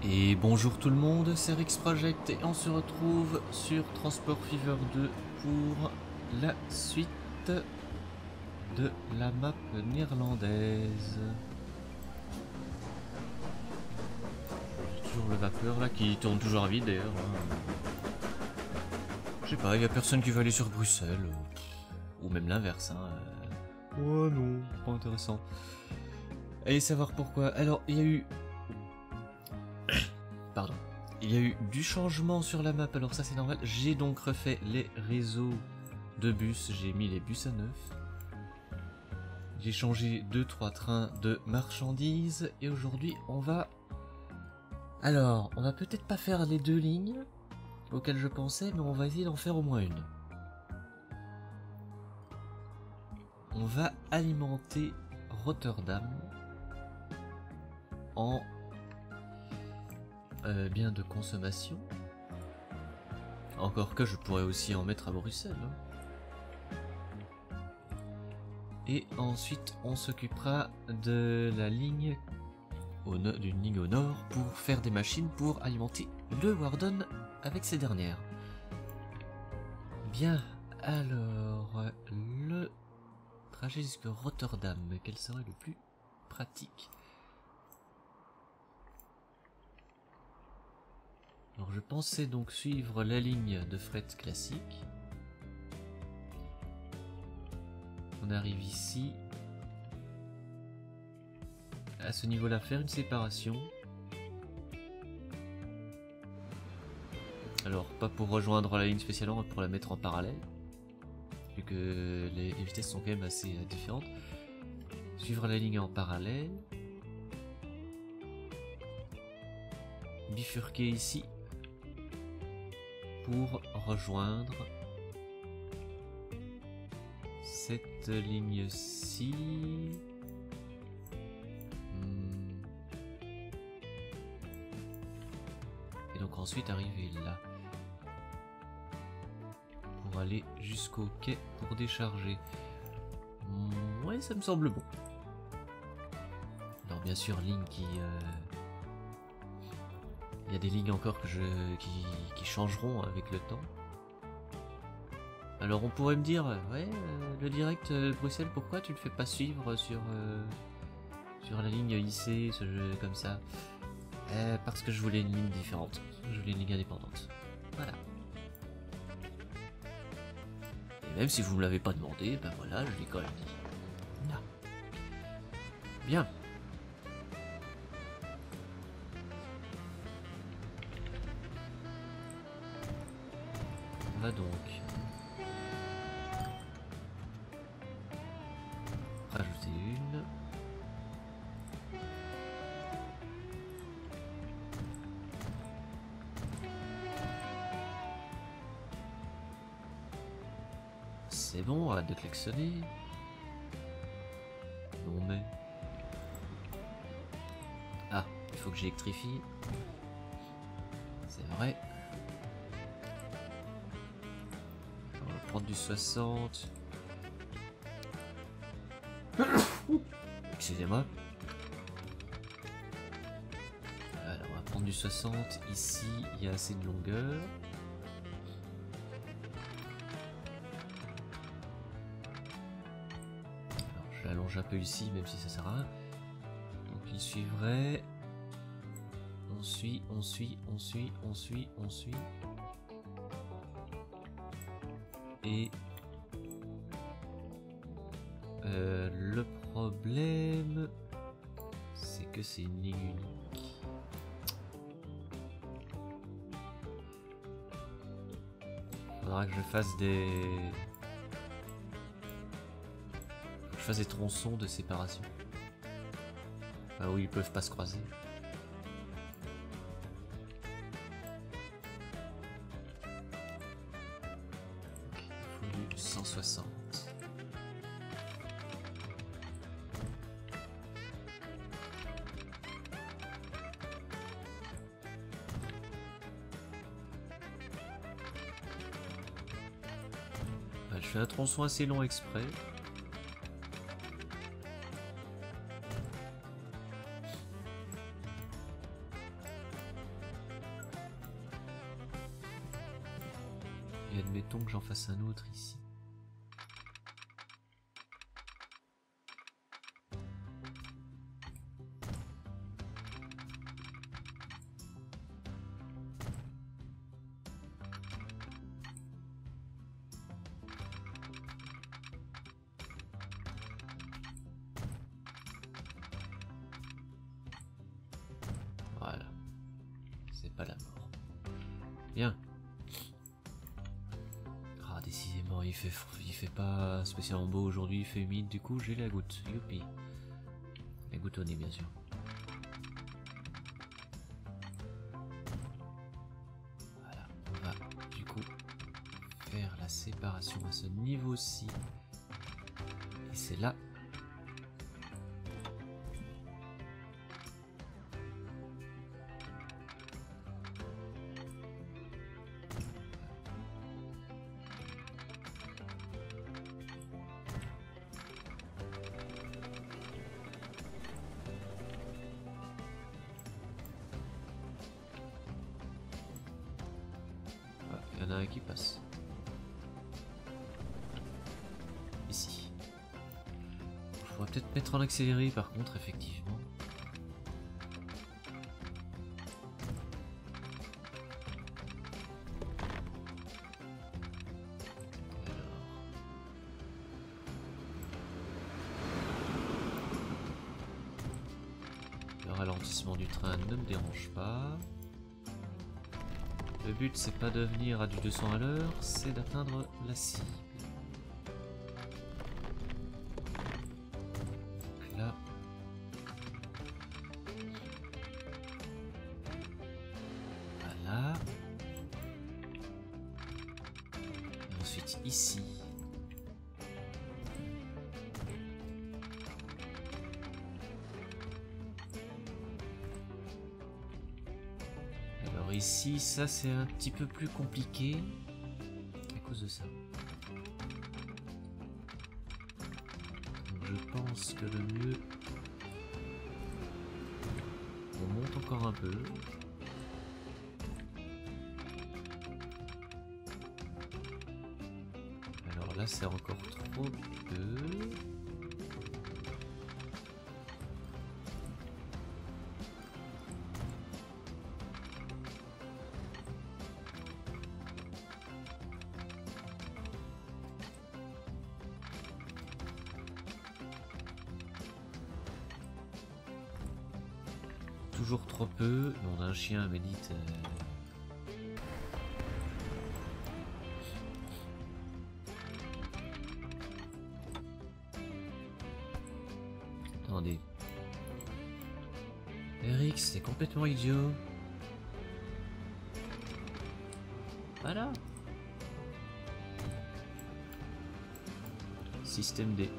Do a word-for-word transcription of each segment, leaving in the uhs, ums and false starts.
Et bonjour tout le monde, c'est Rix Project et on se retrouve sur Transport Fever deux pour la suite de la map néerlandaise. J'ai toujours le vapeur là qui tourne toujours à vide d'ailleurs. Je sais pas, il y a personne qui veut aller sur Bruxelles. Ou même l'inverse. Hein. Oh non, pas intéressant. Allez savoir pourquoi. Alors, il y a eu... Pardon. Il y a eu du changement sur la map, alors ça c'est normal. J'ai donc refait les réseaux de bus, j'ai mis les bus à neuf. J'ai changé deux trois trains de marchandises et aujourd'hui on va... Alors, on va peut-être pas faire les deux lignes auxquelles je pensais, mais on va essayer d'en faire au moins une. On va alimenter Rotterdam en euh, biens de consommation. Encore que je pourrais aussi en mettre à Bruxelles. Hein. Et ensuite on s'occupera de la ligne au no d'une ligne au nord pour faire des machines pour alimenter le Warden avec ces dernières. Bien, alors le trajet jusqu'à Rotterdam, quel serait le plus pratique? Alors je pensais donc suivre la ligne de fret classique. On arrive ici. À ce niveau-là, faire une séparation. Alors, pas pour rejoindre la ligne spécialement, mais pour la mettre en parallèle. Vu que les, les vitesses sont quand même assez euh, différentes. Suivre la ligne en parallèle. Bifurquer ici. Pour rejoindre cette ligne-ci. Hmm. Et donc ensuite arriver là. Pour aller jusqu'au quai pour décharger. Hmm, ouais, ça me semble bon. Alors bien sûr, ligne qui... Euh... Il y a des lignes encore que je... qui... qui changeront avec le temps. Alors on pourrait me dire, ouais, euh, le direct euh, Bruxelles, pourquoi tu le fais pas suivre sur euh, sur la ligne I C, ce jeu comme ça? euh, Parce que je voulais une ligne différente, je voulais une ligne indépendante. Voilà. Et même si vous me l'avez pas demandé, ben voilà, je l'ai quand même dit. Non. Bien. On va donc rajouter une. C'est bon, arrête de klaxonner. Non mais... Ah, il faut que j'électrifie. C'est vrai. On va prendre du soixante. Excusez-moi. Alors on va prendre du soixante. Ici, il y a assez de longueur. Alors je l'allonge un peu ici, même si ça sert à rien. Donc il suivrait. On suit, on suit, on suit, on suit, on suit. Et euh, le problème, c'est que c'est une ligne unique. Faudra que je fasse des... Faut que je fasse des tronçons de séparation. Enfin, où ils peuvent pas se croiser. cent soixante. Je fais un tronçon assez long exprès. Et admettons que j'en fasse un autre ici. Voilà. C'est pas la mort. Bien. Ah, décidément, il fait, il fait pas spécialement beau aujourd'hui, il fait humide, du coup j'ai la goutte. Youpi. La goutte au nez, bien sûr. Voilà, on va du coup faire la séparation à ce niveau-ci. Et c'est là. Il y en a un qui passe. Ici. Je pourrais peut-être mettre en accéléré par contre, effectivement. Alors. Le ralentissement du train ne me dérange pas. Le but c'est pas de venir à du deux cents à l'heure, c'est d'atteindre la cible. Donc là. Voilà. Et ensuite ici. Alors ici, ça c'est un petit peu plus compliqué à cause de ça. Donc je pense que le mieux, on monte encore un peu. Alors là c'est encore trop peu. Toujours trop peu. On a un chien, médite. Euh... Attendez. Eric, c'est complètement idiot. Voilà. Système D.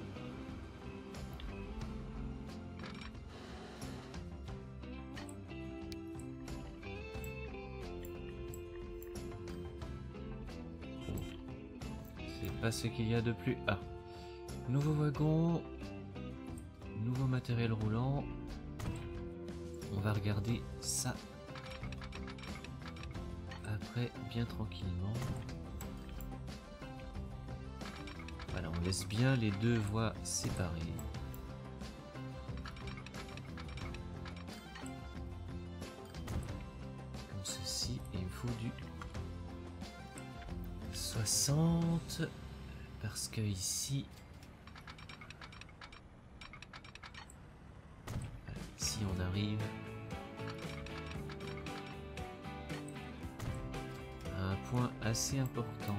Pas ce qu'il y a de plus. Ah, nouveau wagon, nouveau matériel roulant. On va regarder ça après, bien tranquillement. Voilà, on laisse bien les deux voies séparées. Comme ceci, et il me faut du soixante. Parce que ici, si on arrive à un point assez important,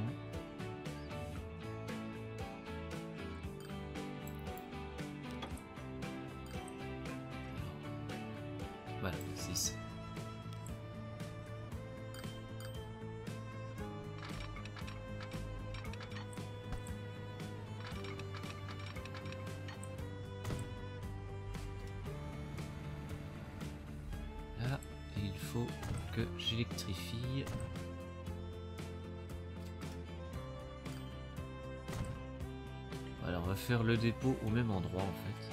voilà, c'est ici. Faut que j'électrifie. Voilà, on va faire le dépôt au même endroit en fait.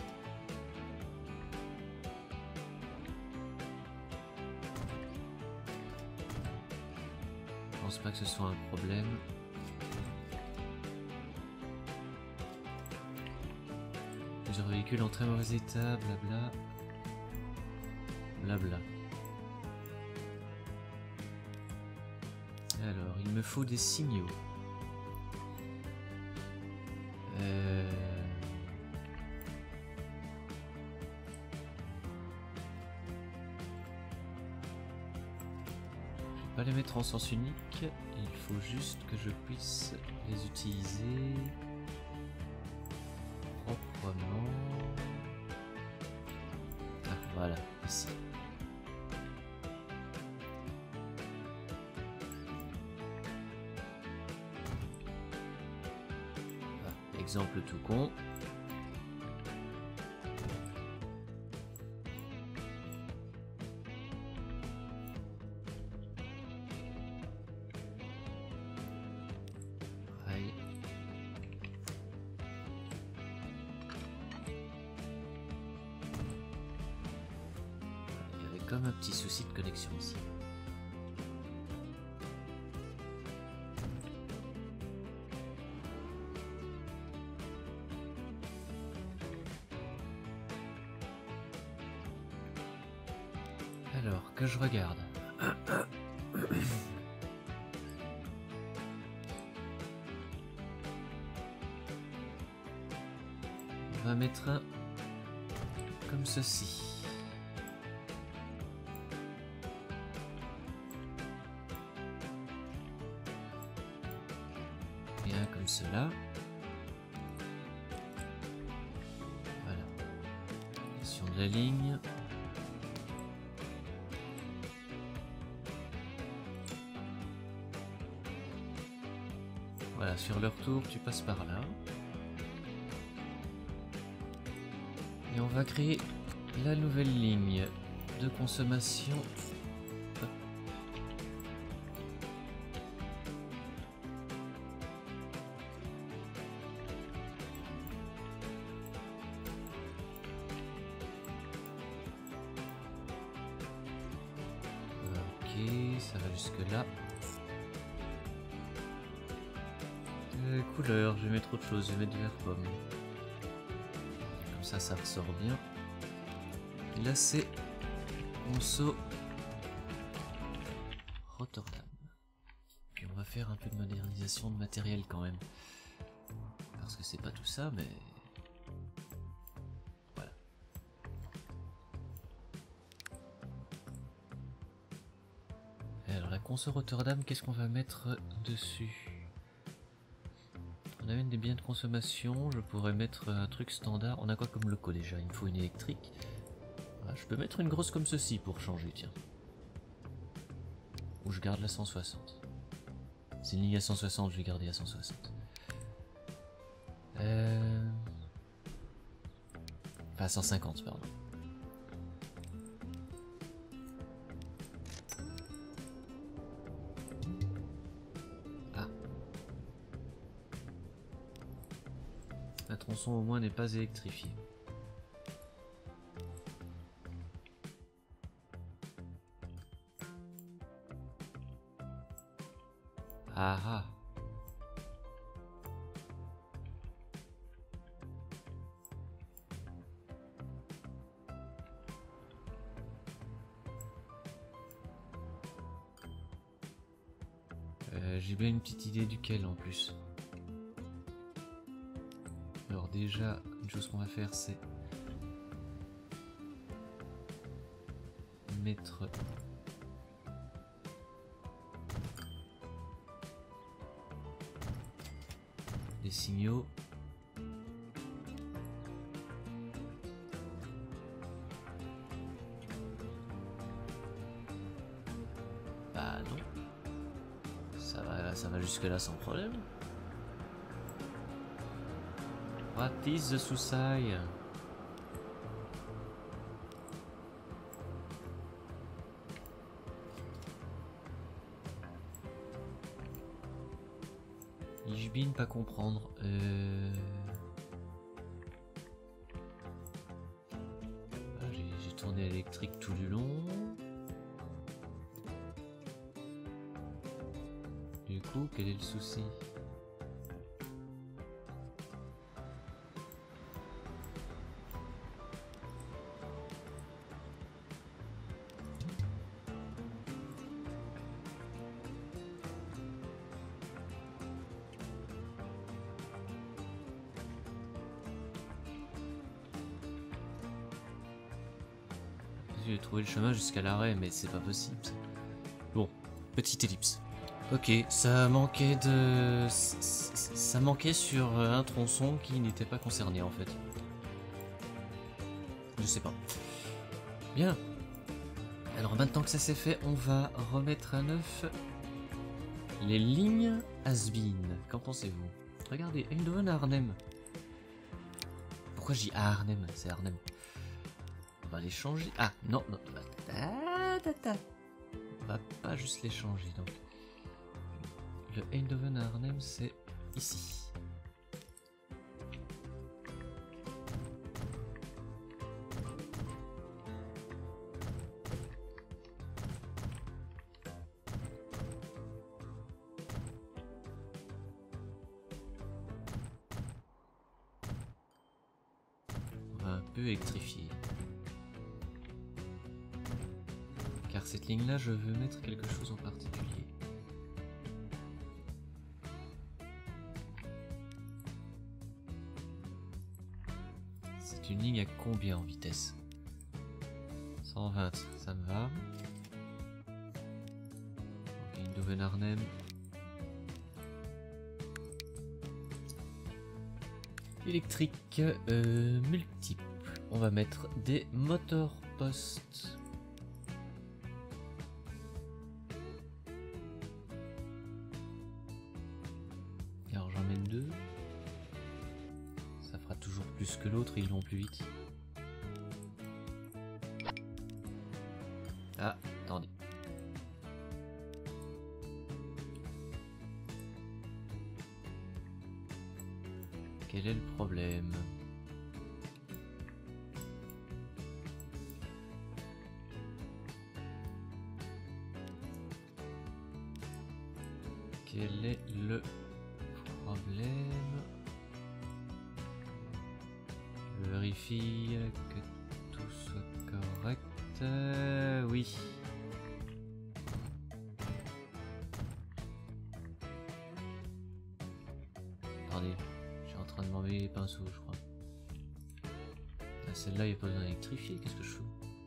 Je pense pas que ce soit un problème. plusieurs véhicules en très mauvais état, blabla. Blabla. Alors, il me faut des signaux. Euh... Je vais pas les mettre en sens unique, il faut juste que je puisse les utiliser proprement. Ah, voilà, ici. Ah, exemple tout con. Comme un petit souci de connexion ici. Alors, que je regarde. On va mettre un comme ceci. Comme cela. Voilà. Question de la ligne. Voilà, sur le retour, tu passes par là. Et on va créer la nouvelle ligne de consommation. Ça va jusque là. Euh, couleur, je vais mettre autre chose, je vais mettre du vert pomme. Comme ça, ça ressort bien. Et là, c'est Conso Rotterdam. Puis on va faire un peu de modernisation de matériel quand même. Parce que c'est pas tout ça, mais... Conso Rotterdam, qu'est-ce qu'on va mettre dessus? On amène des biens de consommation, je pourrais mettre un truc standard. On a quoi comme locaux déjà? Il me faut une électrique. Ah, je peux mettre une grosse comme ceci pour changer, tiens. Ou je garde la cent soixante. C'est une ligne à cent soixante, je vais garder à cent soixante. Euh... Enfin, à cent cinquante, pardon. La tronçon au moins n'est pas électrifiée. Ah ah. Euh, j'ai bien une petite idée duquel en plus. Alors déjà, une chose qu'on va faire, c'est mettre des signaux. Bah non. Ça va, ça va jusque là sans problème. What is the suicide? Ich bin pas comprendre. Euh... Ah, j'ai tourné électrique tout du long. Du coup, quel est le souci? de trouver le chemin jusqu'à l'arrêt, mais c'est pas possible. Bon, petite ellipse. Ok, ça manquait de... Ça manquait sur un tronçon qui n'était pas concerné en fait. Je sais pas. Bien. Alors maintenant que ça c'est fait, on va remettre à neuf les lignes has-been. Qu'en pensez-vous? Regardez, Eindhoven à Arnhem. Pourquoi je dis à Arnhem? C'est Arnhem. On va les changer. Ah, non, non. Ah, tata. On va pas juste les changer, donc. Le Eindhoven à Arnhem, c'est ici. On va un peu électrifier. Car cette ligne-là, je veux mettre quelque chose en particulier. C'est une ligne à combien en vitesse? cent vingt, ça me va. Ok, Eindhoven Arnhem. Électrique euh, multiple. On va mettre des moteurs postes. Alors j'en mets deux. Ça fera toujours plus que l'autre, ils vont plus vite. Ah, attendez. Quel est le problème? Quel est le problème? Je vérifie que tout soit correct. Euh, oui. Attendez, je suis en train de m'enlever les pinceaux, je crois. Ah, celle-là, il n'y a pas besoin d'électrifier, qu'est-ce que je fous?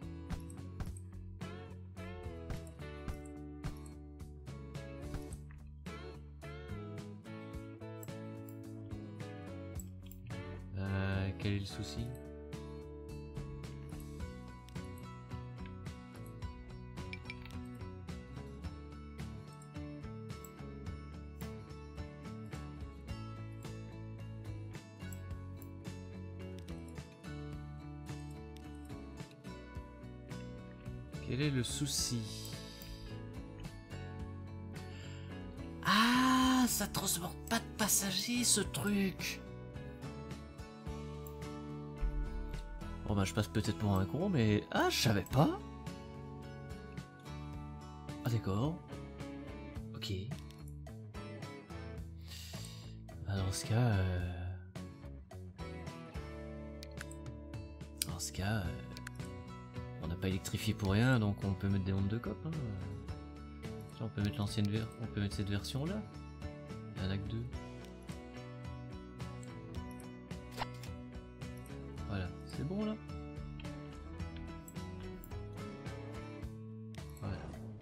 Euh, quel est le souci? Quel est le souci? Ah, ça transporte pas de passagers ce truc. Bon bah je passe peut-être pour un con, mais... Ah, je savais pas. Ah d'accord. Ok. Bah, dans ce cas... Euh... Dans ce cas... Euh... On n'a pas électrifié pour rien, donc on peut mettre des ondes de cope. Hein. Tiens, on peut mettre l'ancienne ver... on peut mettre cette version là. Il y en a que deux. Voilà, c'est bon là. Voilà.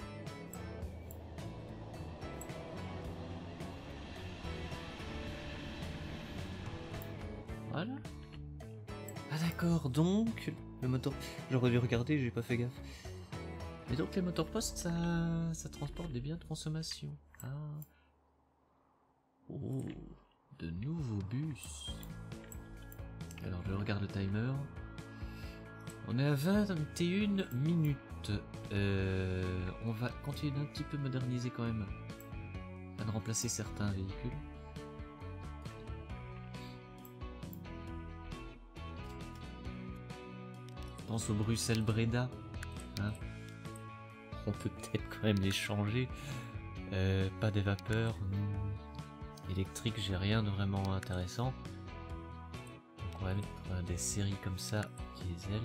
Voilà. Ah d'accord, donc... Le moteur... J'aurais dû regarder, j'ai pas fait gaffe. Mais donc les moteurs postes, ça... ça transporte des biens de consommation. Ah. Oh, de nouveaux bus. Alors je regarde le timer. On est à vingt et une minutes. Euh, on va continuer d'un petit peu moderniser quand même. On va remplacer certains véhicules. Pense au Bruxelles-Breda. Hein, on peut peut-être quand même les changer. Euh, pas des vapeurs. Électrique, j'ai rien de vraiment intéressant. Donc on va mettre des séries comme ça, diesel.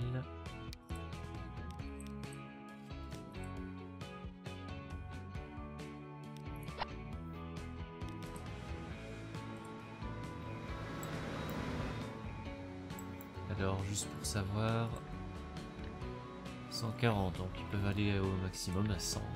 Alors juste pour savoir... cent quarante, donc ils peuvent aller au maximum à cent.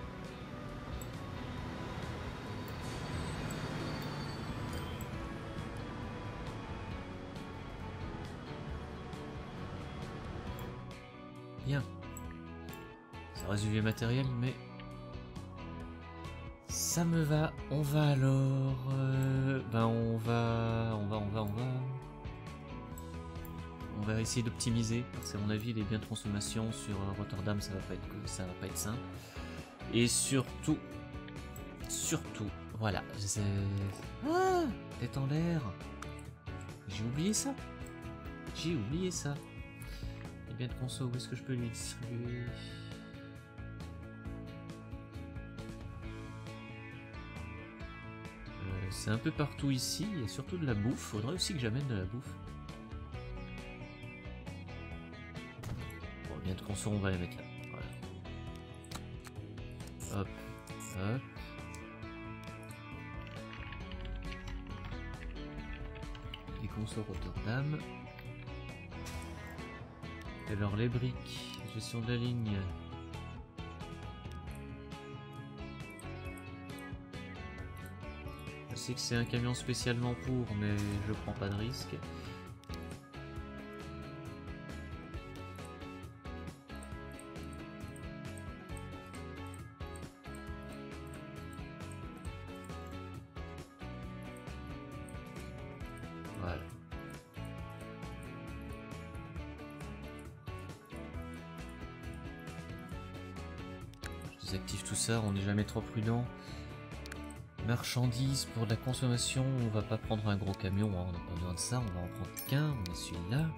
Bien. Ça reste du vieux matériel, mais ça me va. On va alors... Euh... Ben on va... On va, on va, on va... On va essayer d'optimiser, parce qu'à mon avis les biens de consommation sur Rotterdam ça va pas être, ça va pas être simple. Et surtout... Surtout... Voilà. Ah, tête en l'air. J'ai oublié ça. J'ai oublié ça. Les biens de conso, où est-ce que je peux les distribuer? euh, C'est un peu partout ici, il y a surtout de la bouffe. Faudrait aussi que j'amène de la bouffe. Bon, les biens de conso, on va les mettre là. Voilà. Hop, hop. Les conso Rotterdam. Alors les briques, gestion de la ligne. Je sais que c'est un camion spécialement pour, mais je prends pas de risque. Voilà. Désactive tout ça, on n'est jamais trop prudent. Marchandises pour de la consommation, on va pas prendre un gros camion, hein, on n'a pas besoin de ça, on va en prendre qu'un, on est celui-là.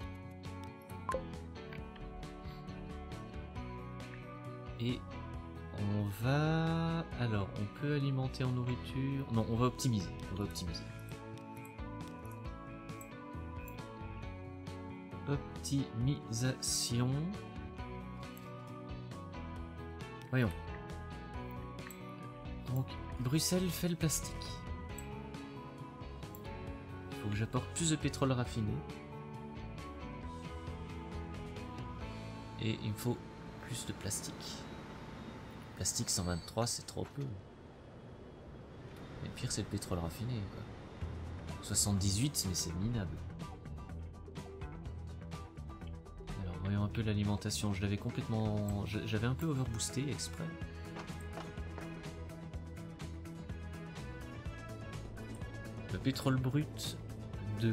Et on va... Alors, on peut alimenter en nourriture... Non, on va optimiser, on va optimiser. Optimisation. Voyons. Donc, Bruxelles fait le plastique. Il faut que j'apporte plus de pétrole raffiné. Et il me faut plus de plastique. Plastique cent vingt-trois, c'est trop peu. Mais le pire, c'est le pétrole raffiné, quoi. soixante-dix-huit, mais c'est minable. Alors, voyons un peu l'alimentation. Je l'avais complètement... J'avais un peu overboosté exprès. Le pétrole brut de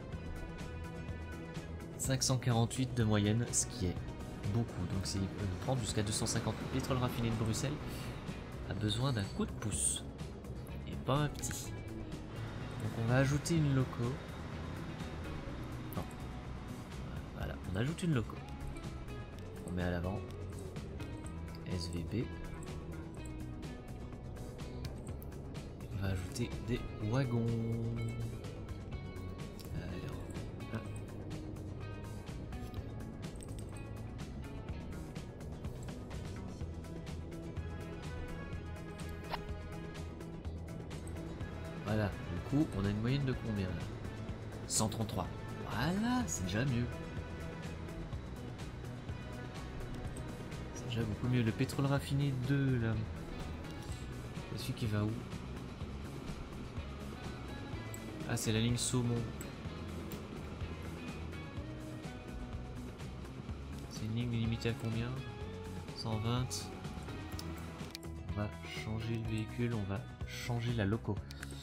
cinq cent quarante-huit de moyenne, ce qui est beaucoup. Donc c'est peut prendre jusqu'à deux cent cinquante. Le pétrole raffiné de Bruxelles a besoin d'un coup de pouce. Et pas un petit. Donc on va ajouter une loco. Non. Voilà, on ajoute une loco. On met à l'avant. S V B. On va ajouter des wagons. Alors, là. Voilà, du coup, on a une moyenne de combien là? cent trente-trois. Voilà, c'est déjà mieux. C'est déjà beaucoup mieux. Le pétrole raffiné deux là. C'est celui qui va où? Ah, c'est la ligne saumon. C'est une ligne limitée à combien? cent vingt. On va changer le véhicule, on va changer la loco.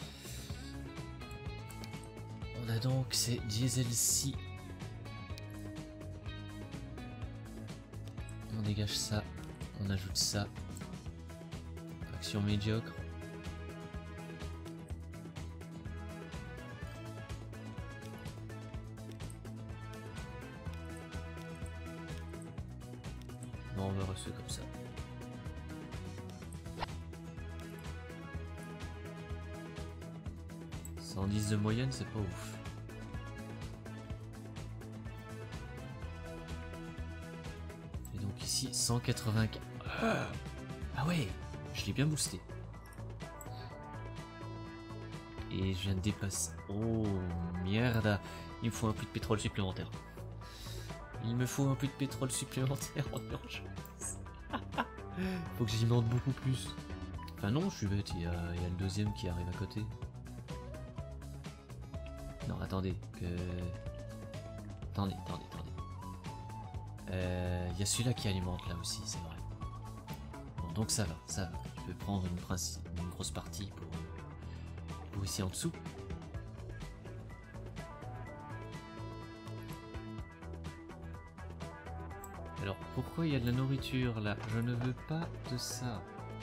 On a donc ces diesel-ci. On dégage ça, on ajoute ça. Action médiocre. Non, on va rester comme ça. cent dix de moyenne, c'est pas ouf. Et donc ici, cent quatre-vingt-quinze. Ah ouais, je l'ai bien boosté. Et je viens de dépasser. Oh merde, il me faut un prix de pétrole supplémentaire. Il me faut un peu de pétrole supplémentaire en urgence. Faut que j'alimente beaucoup plus. Enfin non, je suis bête, il y, a, il y a le deuxième qui arrive à côté. Non, attendez. Euh... Attendez, attendez, attendez. Euh, il y a celui-là qui alimente là aussi, c'est vrai. Bon, donc ça va, ça va. Je peux prendre une, principe, une grosse partie pour, pour ici en dessous. Alors, pourquoi il y a de la nourriture là? Je ne veux pas de ça.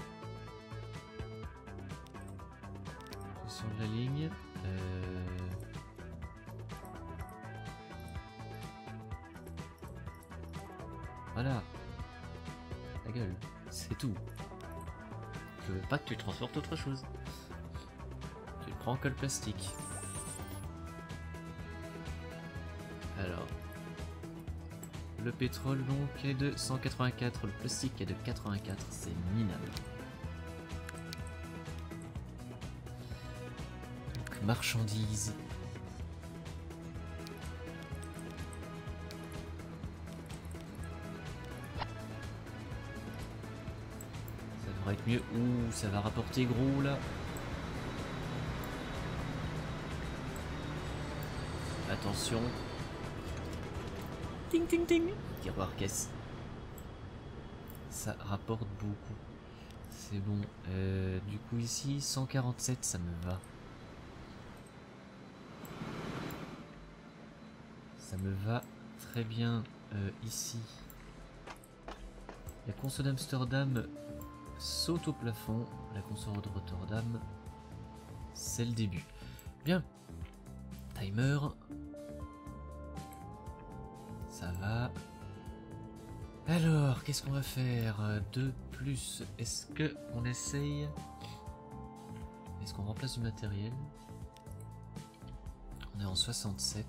Sur la ligne. Euh... Voilà. Ta gueule. C'est tout. Je veux pas que tu transportes autre chose. Tu ne prends que le plastique. Alors. Le pétrole donc est de cent quatre-vingt-quatre, le plastique est de quatre-vingt-quatre, c'est minable. Donc marchandises. Ça devrait être mieux. Ouh, ça va rapporter gros là. Attention. Ting ting ting. Tiroir caisse. Ça rapporte beaucoup. C'est bon. Euh, du coup ici, cent quarante-sept, ça me va. Ça me va très bien euh, ici. La console d'Amsterdam saute au plafond. La console de Rotterdam, c'est le début. Bien. Timer. Ça va. Alors, qu'est-ce qu'on va faire? De plus, est-ce que on essaye? Est-ce qu'on remplace du matériel? On est en soixante-sept.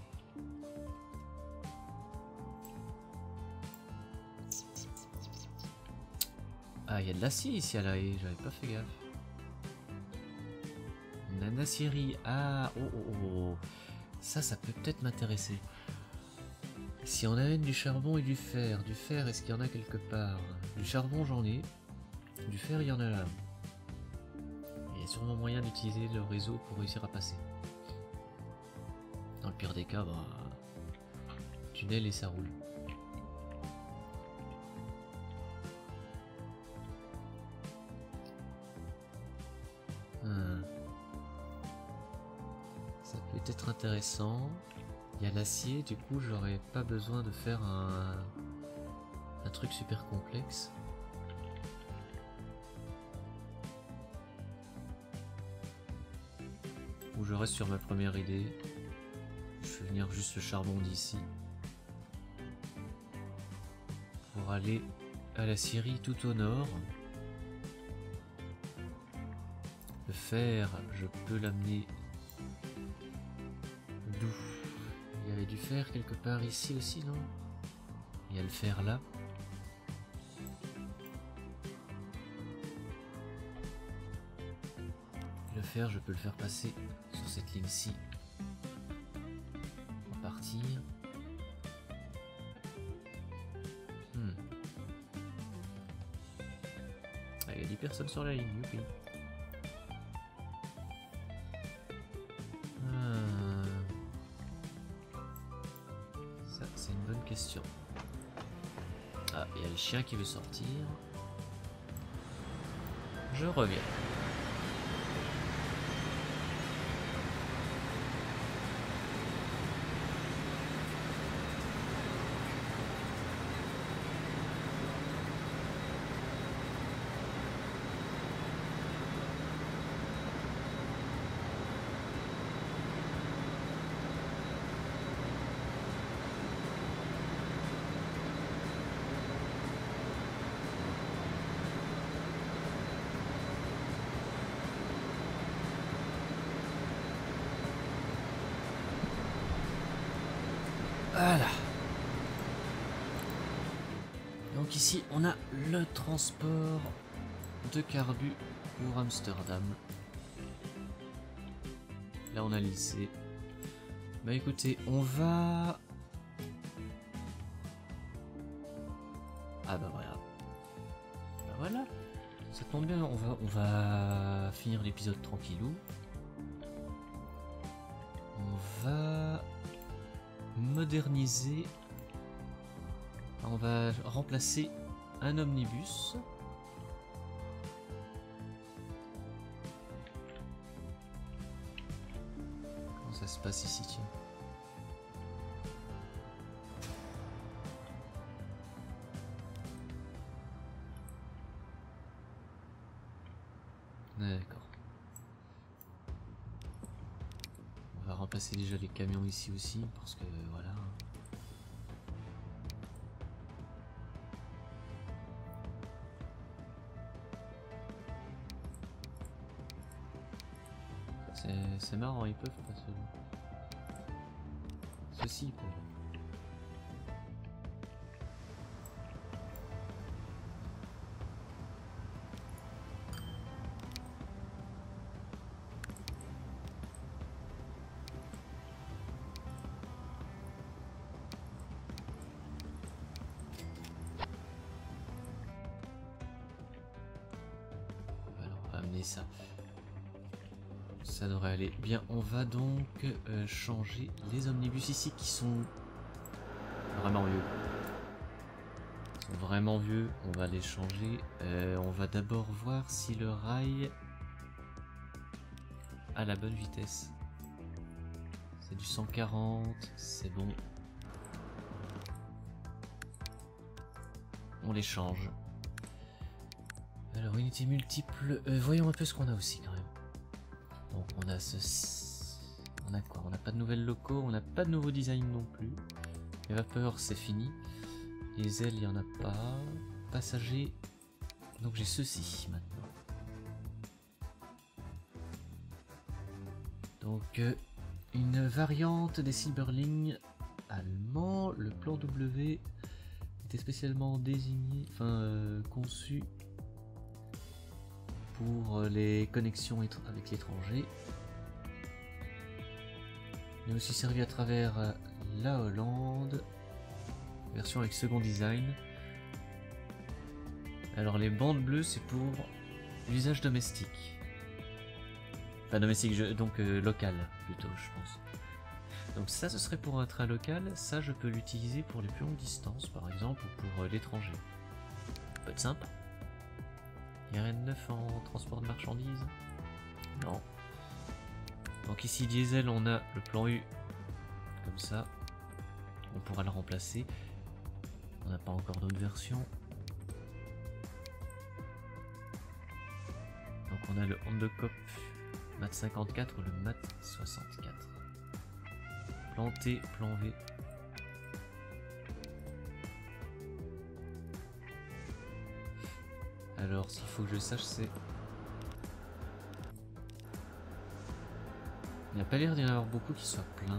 Ah, il y a de l'acier ici à la haie, j'avais pas fait gaffe. Une acierie. Ah, oh, oh, oh, oh. Ça, ça peut peut-être m'intéresser. Si on amène du charbon et du fer, du fer, est-ce qu'il y en a quelque part? Du charbon, j'en ai. Du fer, il y en a là. Il y a sûrement moyen d'utiliser le réseau pour réussir à passer. Dans le pire des cas, bah, tunnel et ça roule. Hmm. Ça peut être intéressant. Il y a l'acier, du coup j'aurais pas besoin de faire un, un truc super complexe. Ou je reste sur ma première idée. Je fais venir juste le charbon d'ici. Pour aller à la Syrie tout au nord. Le fer, je peux l'amener d'où? Il y avait du fer quelque part ici aussi, non? Il y a le fer là. Le fer, je peux le faire passer sur cette ligne-ci. On va partir. Hmm. Ah, il y a dix personnes sur la ligne, youpi. C'est une bonne question. Ah, il y a le chien qui veut sortir. Je reviens. Voilà. Donc ici, on a le transport de carbu pour Amsterdam. Là, on a le lycée. Bah écoutez, on va... Ah bah voilà. Bah voilà. Ça tombe bien, on va, on va finir l'épisode tranquillou. On va moderniser. On va remplacer un omnibus. Comment ça se passe ici, tiens? D'accord. On va remplacer déjà les camions ici aussi, parce que voilà. C'est marrant, ils peuvent pas se... Ceci, ils peuvent. Alors, on va amener ça. Ça devrait aller. Bien, on va donc euh, changer les omnibus ici qui sont vraiment vieux. Ils sont vraiment vieux, on va les changer. Euh, on va d'abord voir si le rail a la bonne vitesse. C'est du cent quarante, c'est bon. On les change. Alors, unité multiple. Euh, voyons un peu ce qu'on a aussi quand même. Donc on a ce... On a quoi? On n'a pas de nouvelles locaux, on n'a pas de nouveau design non plus. Les vapeurs c'est fini. Les ailes il n'y en a pas. Passagers. Donc j'ai ceci maintenant. Donc euh, une variante des Silberling allemands. Le plan W était spécialement désigné, enfin euh, conçu pour les connexions avec l'étranger. Il est aussi servi à travers la Hollande, version avec second design. Alors les bandes bleues c'est pour l'usage domestique. Enfin domestique, je, donc euh, local plutôt je pense. Donc ça ce serait pour un train local, ça je peux l'utiliser pour les plus longues distances par exemple ou pour euh, l'étranger. Ça peut être sympa. Il n'y a rien de neuf en transport de marchandises? Non. Donc ici diesel on a le plan U comme ça. On pourra le remplacer. On n'a pas encore d'autres versions. Donc on a le Honda-Cop Mat cinquante-quatre ou le Mat soixante-quatre. Plan T, plan V. Alors, s'il faut que je sache, c'est... Il n'y a pas l'air d'y en avoir beaucoup qui soient pleins.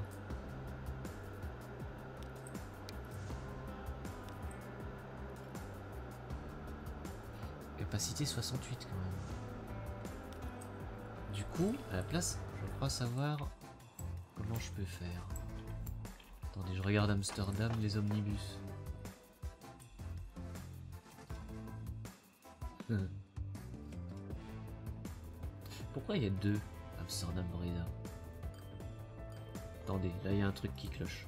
Capacité soixante-huit quand même. Du coup, à la place, je crois savoir comment je peux faire. Attendez, je regarde Amsterdam, les omnibus. Pourquoi il y a deux Amsterdam Breda? Attendez, là il y a un truc qui cloche.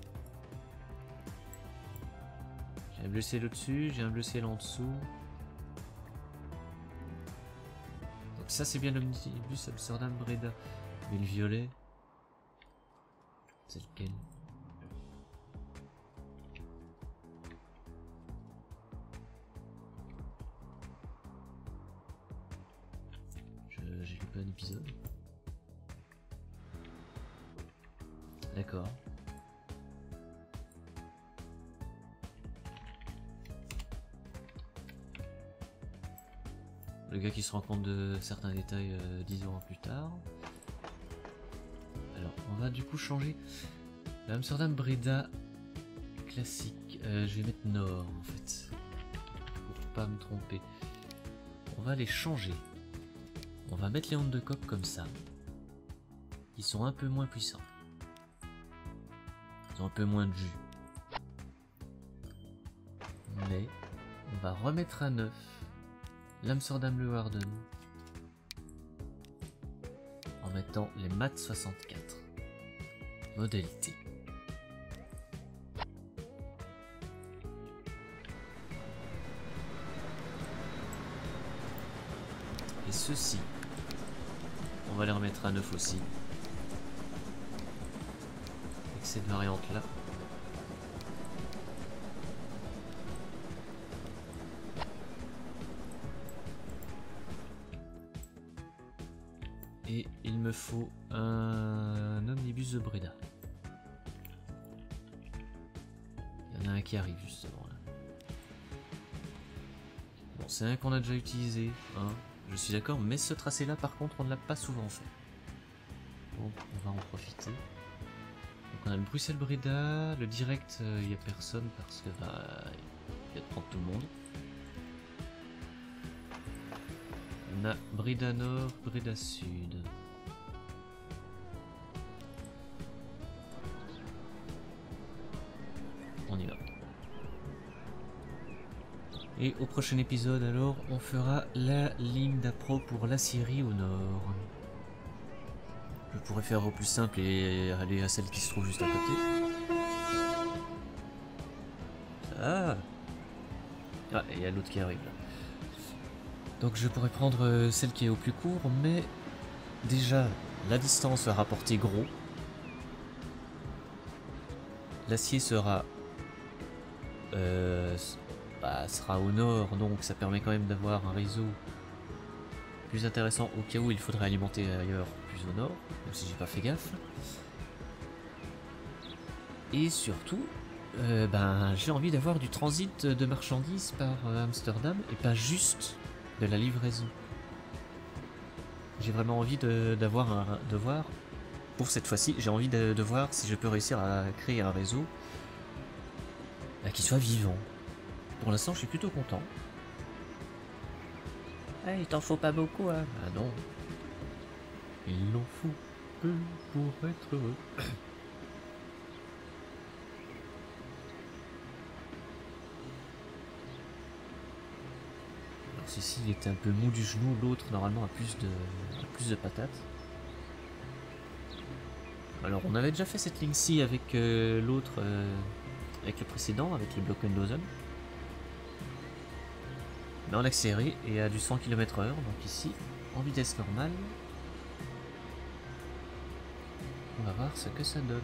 J'ai un bleu ciel au-dessus, j'ai un bleu ciel en dessous. Donc ça c'est bien l'omnibus Amsterdam Breda. Mais le violet, c'est lequel? J'ai loupé un épisode. D'accord. Le gars qui se rend compte de certains détails euh, dix ans plus tard. Alors, on va du coup changer l'Amsterdam Breda classique. Euh, je vais mettre Nord en fait. Pour pas me tromper. On va les changer. On va mettre les Honda-Cop comme ça. Ils sont un peu moins puissants. Ils ont un peu moins de jus. Mais On va remettre à neuf l'Amsterdam Leeuwarden en mettant les maths soixante-quatre. Modalité. Et ceux-ci, on va les remettre à neuf aussi. Avec cette variante-là. Et il me faut un omnibus de Breda. Il y en a un qui arrive justement là. Bon, c'est un qu'on a déjà utilisé, hein, je suis d'accord, mais ce tracé-là par contre on ne l'a pas souvent fait. Donc on va en profiter. Donc on a le Bruxelles-Breda, le direct, il euh, n'y a personne parce que bah, il y a de prendre tout le monde. On a Breda Nord, Breda Sud. On y va. Et au prochain épisode alors, on fera la ligne d'appro pour la Syrie au nord. Je pourrais faire au plus simple et aller à celle qui se trouve juste à côté. Ah, ah et il y a l'autre qui arrive là. Donc je pourrais prendre celle qui est au plus court, mais déjà la distance va rapporter gros. L'acier sera, euh, bah, sera au nord, donc ça permet quand même d'avoir un réseau plus intéressant au cas où il faudrait alimenter ailleurs, plus au nord, même si j'ai pas fait gaffe. Et surtout, euh, ben, j'ai envie d'avoir du transit de marchandises par euh, Amsterdam et pas juste de la livraison. J'ai vraiment envie de, d'avoir un, de voir, pour cette fois-ci, j'ai envie de, de voir si je peux réussir à créer un réseau bah, qui soit vivant. Pour l'instant, je suis plutôt content. Ah, il t'en faut pas beaucoup, hein? Ah non. Il en faut peu pour être heureux. Ceci il était un peu mou du genou, l'autre normalement a plus de, a plus de patates. Alors on avait déjà fait cette ligne-ci avec euh, l'autre, euh, avec le précédent, avec les Blockendosen. Mais en accéléré et à du cent kilomètres heure, donc ici, en vitesse normale. On va voir ce que ça donne.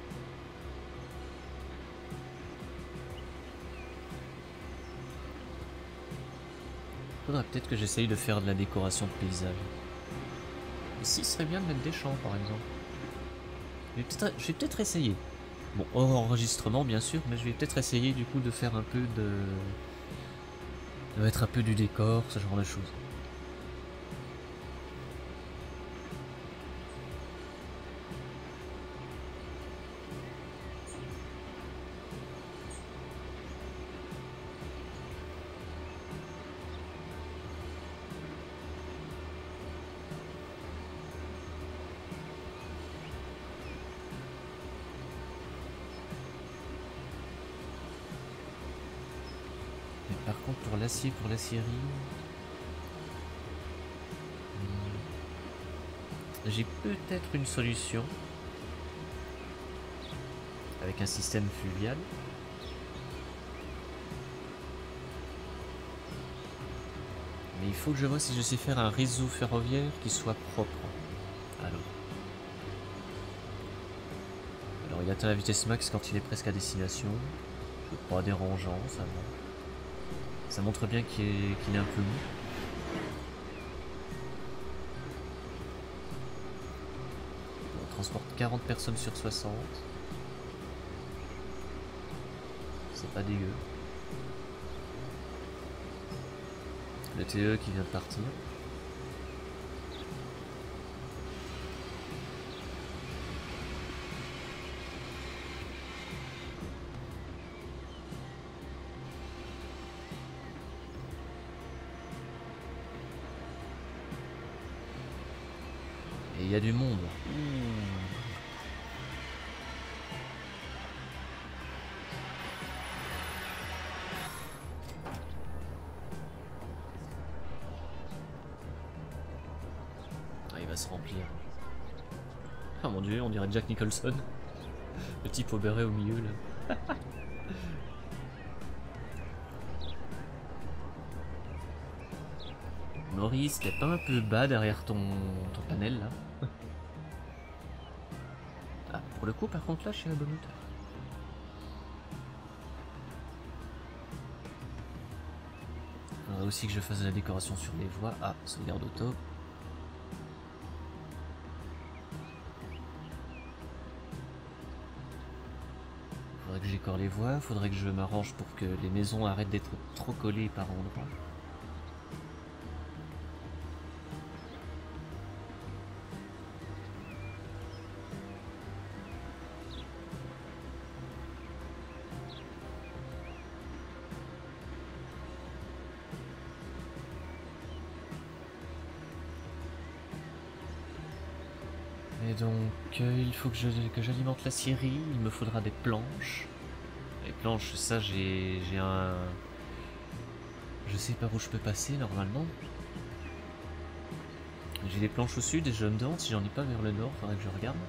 Faudrait peut-être que j'essaye de faire de la décoration de paysage. Ici, ce serait bien de mettre des champs, par exemple. Je vais peut-être peut peut essayer. Bon, hors enregistrement, bien sûr, mais je vais peut-être essayer, du coup, de faire un peu de... de mettre un peu du décor, ce genre de choses. Par contre, pour l'acier, pour la Syrie, j'ai peut-être une solution avec un système fluvial. Mais il faut que je vois si je sais faire un réseau ferroviaire qui soit propre. Alors, Alors il atteint la vitesse max quand il est presque à destination. Pas dérangeant, ça va. Ça montre bien qu'il est, qu'il est un peu mou. On transporte quarante personnes sur soixante. C'est pas dégueu. Le T E qui vient de partir. Et il y a du monde. Mmh. devrait se remplir. Ah mon dieu, on dirait Jack Nicholson. Le type au béret au milieu là. Maurice, t'es pas un peu bas derrière ton, ton panel là? Ah, pour le coup par contre là je suis à la bonne hauteur. Faudrait aussi que je fasse de la décoration sur les voies. Ah, sauvegarde auto. Faudrait que je décore les voies, faudrait que je m'arrange pour que les maisons arrêtent d'être trop collées par endroits. Et donc euh, il faut que je que j'alimente la scierie, il me faudra des planches. Les planches, ça j'ai j'ai un... Je sais par où je peux passer normalement. J'ai des planches au sud et je me demande si j'en ai pas vers le nord, faudrait que je regarde.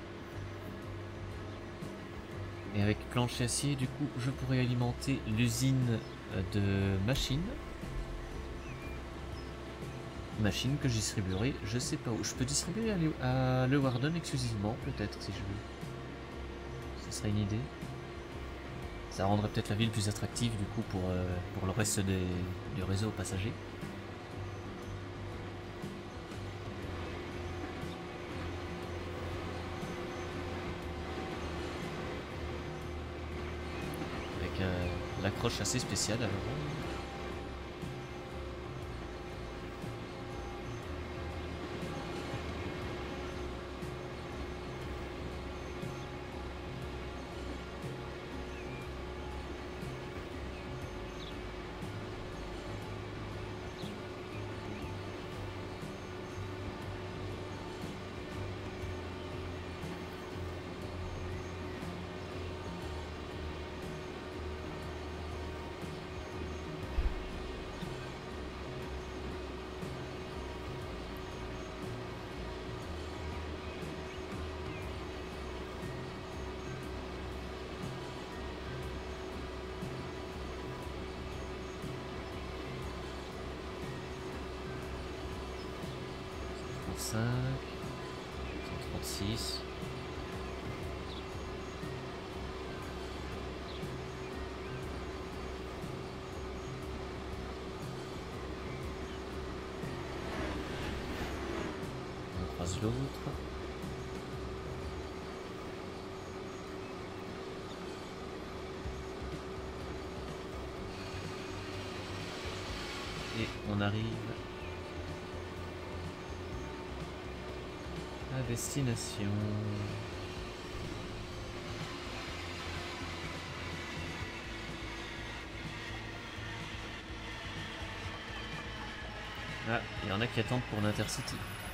Et avec planches et acier, du coup, je pourrais alimenter l'usine de machines. Machines que je distribuerai, je sais pas où. Je peux distribuer à, Le à Leeuwarden exclusivement, peut-être, si je veux. Ce serait une idée. Ça rendrait peut-être la ville plus attractive, du coup, pour, euh, pour le reste des, du réseau passager. Avec euh, l'accroche assez spéciale, alors. cinq, cent trente-six. On croise l'autre. Et on arrive à destination. Ah, il y en a qui attendent pour l'Intercity.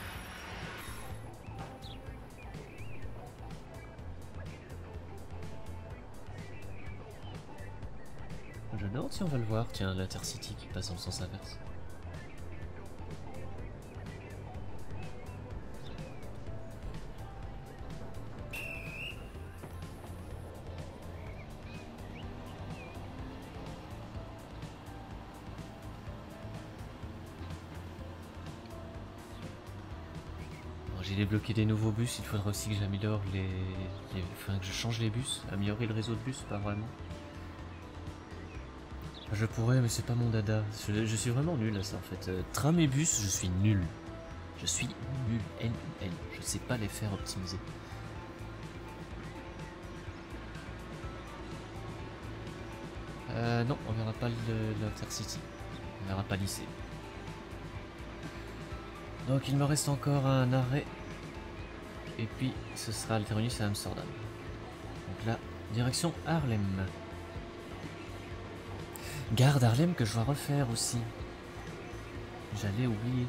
Je me demande si on va le voir, tiens, l'Intercity qui passe dans le sens inverse. J'ai débloqué des nouveaux bus, il faudra aussi que j'améliore les... les... Enfin, que je change les bus, améliorer le réseau de bus, pas vraiment. Je pourrais, mais c'est pas mon dada. Je, je suis vraiment nul à ça en fait. Euh, tram et bus, je suis nul. Je suis nul, N U L. Je sais pas les faire optimiser. Euh, non, on verra pas l'Intercity. On verra pas lycée. Donc il me reste encore un arrêt. Et puis ce sera le terminus à Amsterdam. Donc là, direction Haarlem. Gare d'Haarlem que je dois refaire aussi. J'avais oublié.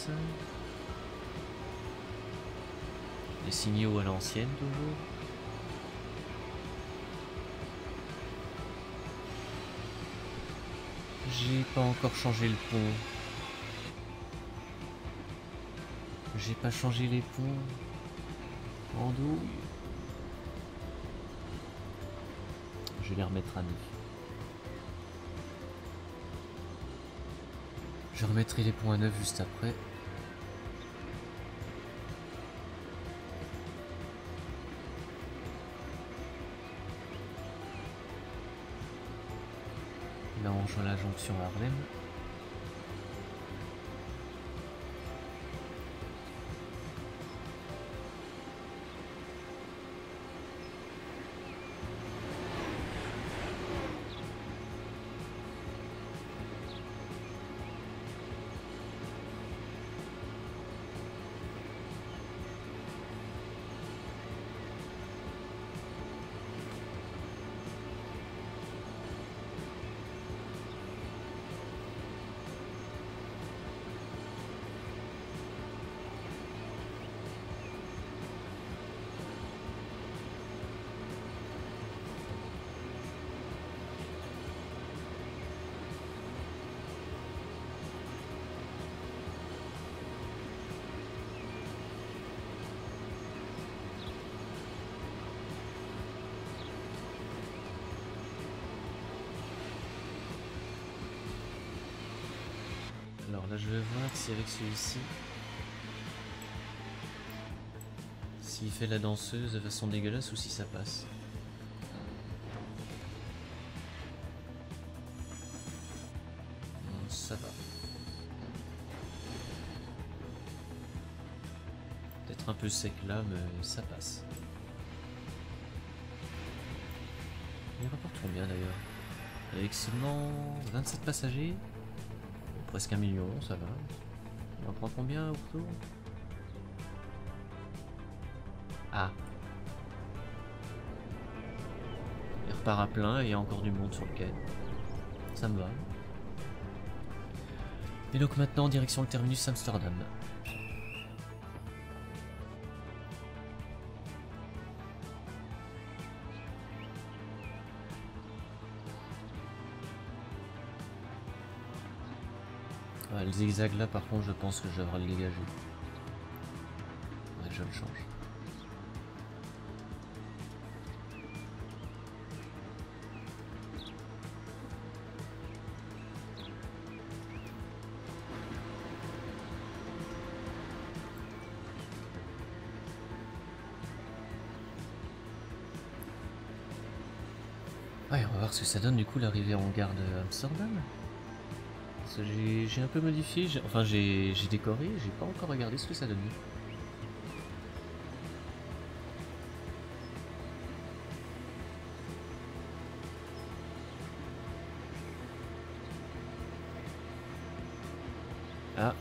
ça. Les signaux à l'ancienne toujours. J'ai pas encore changé le pont. J'ai pas changé les ponts. Andouille. Je vais les remettre à neuf. Je remettrai les ponts à neuf juste après. Là on rejoint la jonction Harlem. Alors là je vais voir si avec celui-ci, s'il fait la danseuse de façon dégueulasse ou si ça passe. Ça va. Peut-être un peu sec là, mais ça passe. Il rapporte combien d'ailleurs? Avec seulement vingt-sept passagers, presque un million, ça va. On en prend combien au retour? Ah. Il repart à plein et il y a encore du monde sur le quai. Ça me va. Et donc maintenant, direction le terminus Amsterdam. Ouais, le zigzag là, par contre, je pense que je devrais le dégager. Ouais, je le change. Ouais, on va voir ce que ça donne du coup l'arrivée en gare de Amsterdam. J'ai un peu modifié, enfin j'ai décoré, j'ai pas encore regardé ce que ça donnait. Ah.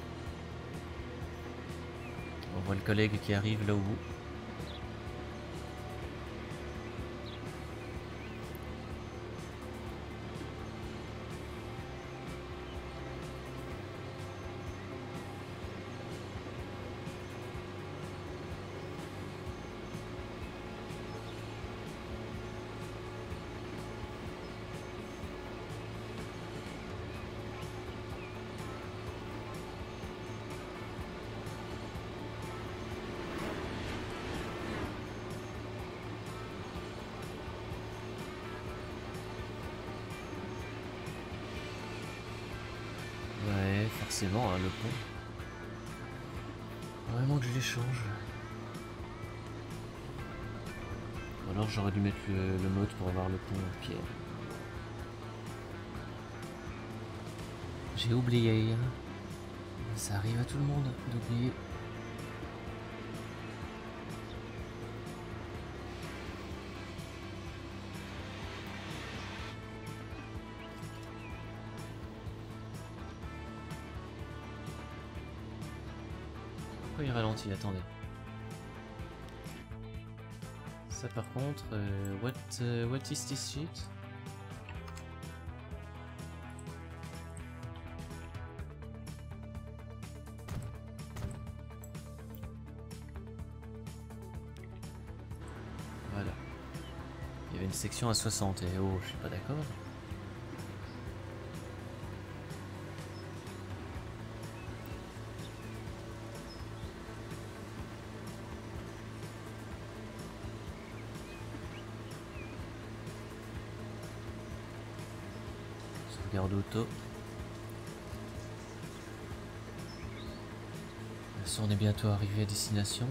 On voit le collègue qui arrive là au bout. Forcément, hein, le pont. Vraiment que je les change. Ou alors j'aurais dû mettre le, le mode pour avoir le pont en pierre. J'ai oublié. Ça arrive à tout le monde d'oublier. Pourquoi il ralentit? Attendez. Ça par contre, euh, what, uh, what is this shit? avait une section à soixante. Et oh, je suis pas d'accord. Sauvegarde auto. On est bientôt arrivé à destination.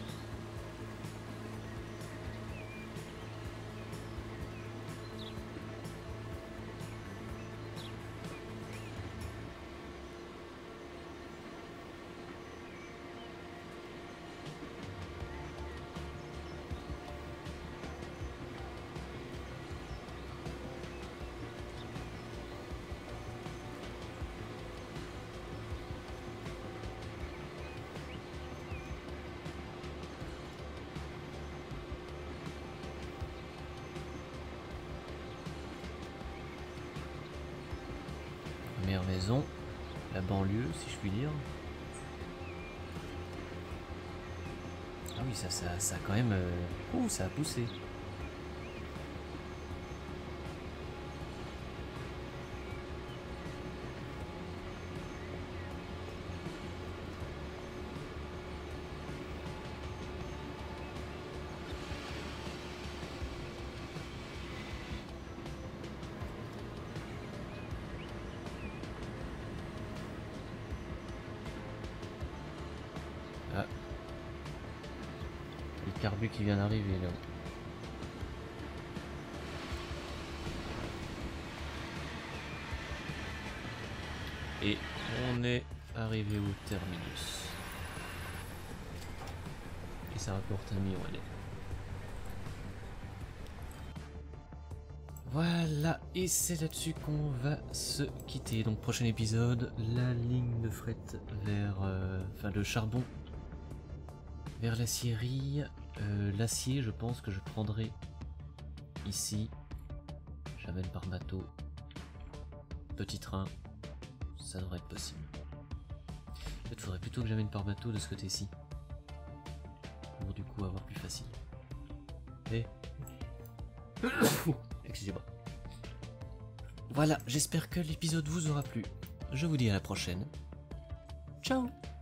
Première maison, la banlieue si je puis dire. Ah oui, ça, ça, ça a quand même... Euh... Oh, ça a poussé. Ah. Le carbu qui vient d'arriver là. Et on est arrivé au terminus. Et ça rapporte un million, allez. Voilà, et c'est là-dessus qu'on va se quitter. Donc prochain épisode, la ligne de fret vers... Euh, enfin le charbon vers l'acierie. Euh, L'acier, je pense que je prendrai ici. J'amène par bateau. Petit train. Ça devrait être possible. En fait, il faudrait plutôt que j'amène par bateau de ce côté-ci. Pour du coup avoir plus facile. Et... Excusez-moi. Voilà, j'espère que l'épisode vous aura plu. Je vous dis à la prochaine. Ciao!